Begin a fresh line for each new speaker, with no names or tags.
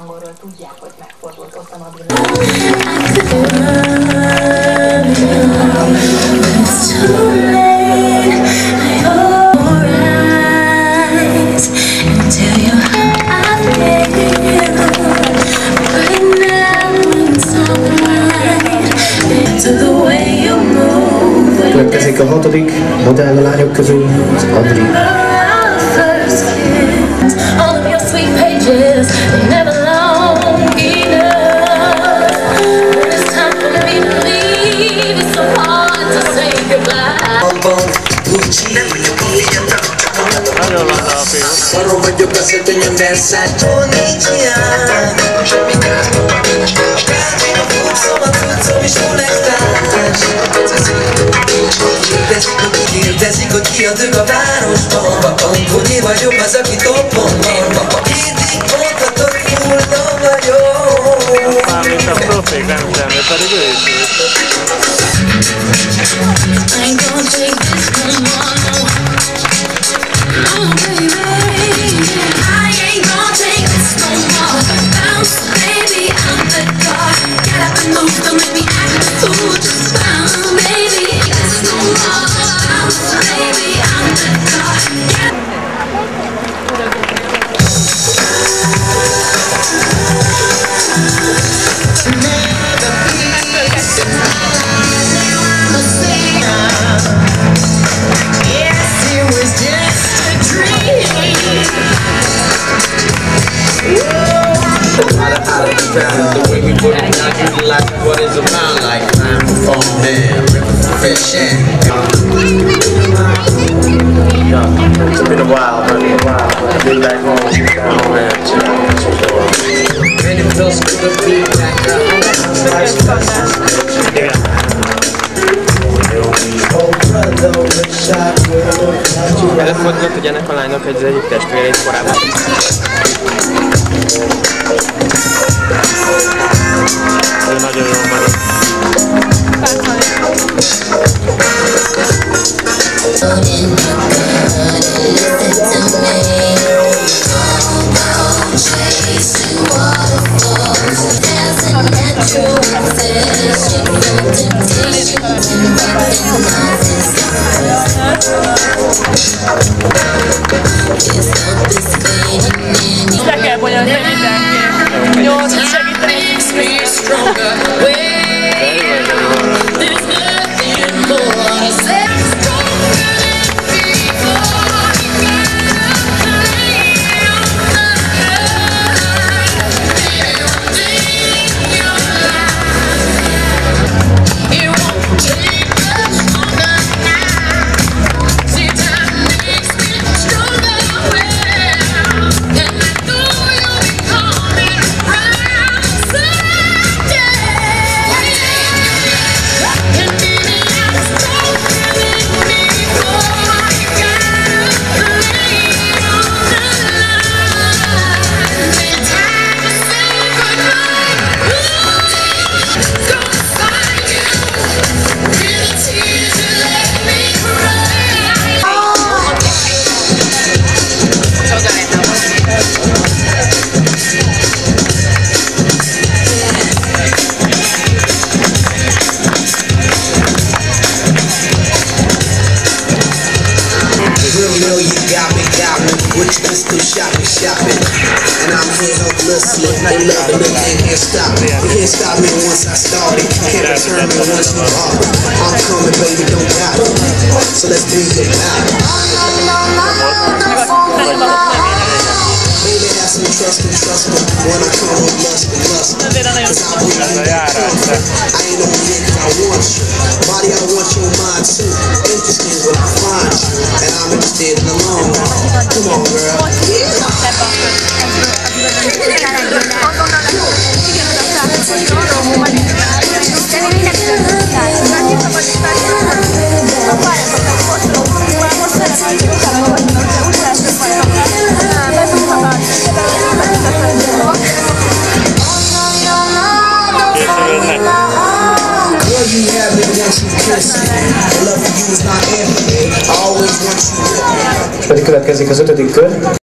angolról tudják, hogy megfordult Osama Bin
Következik a 6. modell a lányok közül, az Adri.
Arról vagyok beszélt, hogy nem Versace Nincs semmi gáz Kártyén a fúkszom, a cuccom és kollektás Kérdezik, hogy ki a dög a városban Hogy én vagyok az, aki toppon van Mindig mondhatod, hulla vagyok
Mármint a profék nem semmi, pedig ő is
The way we put it down, you like what is around like time for phone man, fresh air.
It's been a while, but been back home,
And it feels good to be back at
Előfordulott, hogy ennek a lánynak egy egyik testvérét korábban.
ő nagyon jól marad.
Le kell bonyolítani mindenki. Jó, segíteni.
With your pistol shopping, and I'm here helplessly. They loving it, they can't stop me. You can't stop me once I started. Can't return me once you are. I'm coming, baby, don't doubt it. So let's bring it out. Baby, have some trust me when I come with lust and lust. Cause I bring you that comfort. I ain't no dick, I want you. Body, I want your mind too. Interesting when I find you, and I'm interested in the long run. Come on, girl.
Most pedig következik az 5. kör.